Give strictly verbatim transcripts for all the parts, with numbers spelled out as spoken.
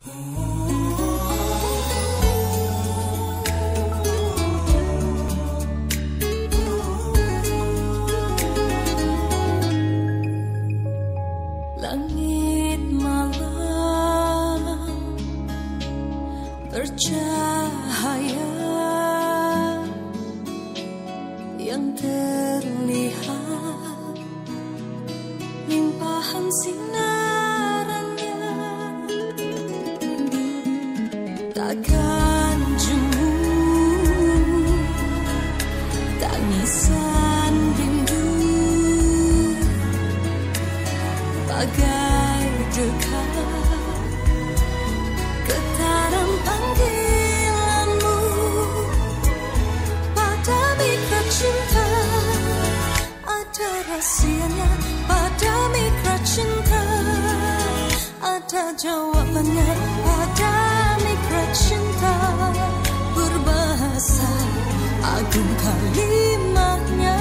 Langit malam bercahaya, yang terlihat limpahan sinarnya, takkan jemu tangisan rindu, bagai dekat getaran panggilanmu pada mitra cinta. Ada rahasianya pada mitra cinta, ada jawabannya pada mitra cinta. Berbahasa agung kalimatnya,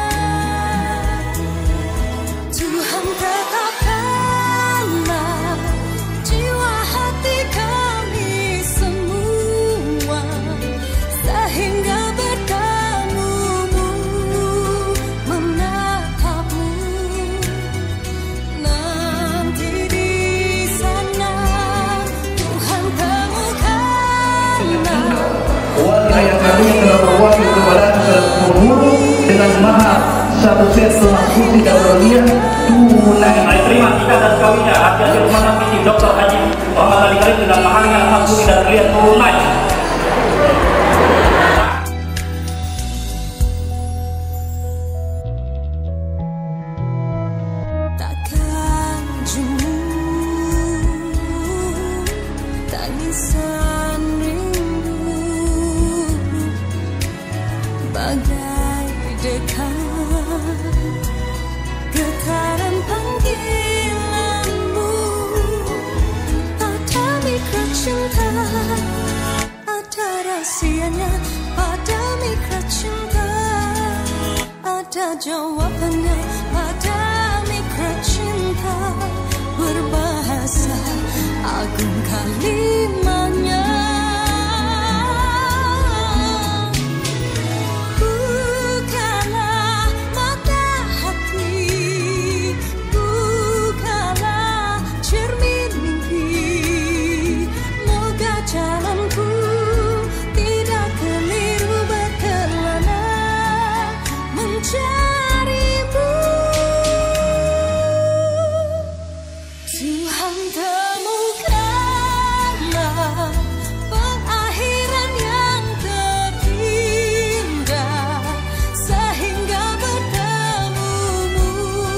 Tuhan tetapkanlah jiwa hati kami semua, sehingga bertemumu menatapmu nanti di sana. Tuhan temukanlah Wahai kami yang telah berwakil kepada penghulu dengan maha satu set telah putih dan berlian tunai. Mari terima kita dan kawinnya hadiah rumah sakit Doktor Haji Muhammad Ali Karim dengan maharnya emas putih dan berlian tunai. takkan jemu tangisan rindu, bagai dekat getaran panggilanmu pada mitra cinta. Ada rahasianya pada mitra cinta, ada jawabannya pada mitra cinta. Berbahasa agung kalimatnya, bukalah mata hati, bukalah cermin mimpi. Moga jalanku tidak keliru berkelana mencarimu. Tuhan temukanlah pengakhiran yang terindah, sehingga bertemumu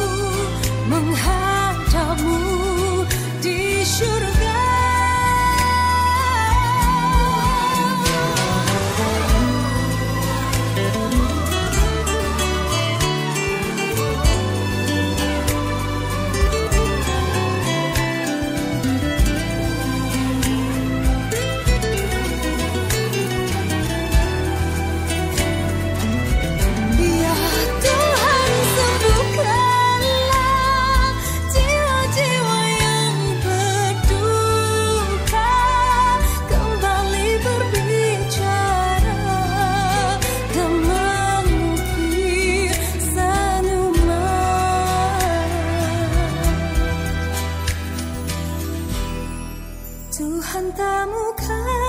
menghadapmu di surga. Ya Tuhan, sembuhkanlah jiwa-jiwa yang berduka, kembali berbicara dan mengukir senyuman. Tuhan temukan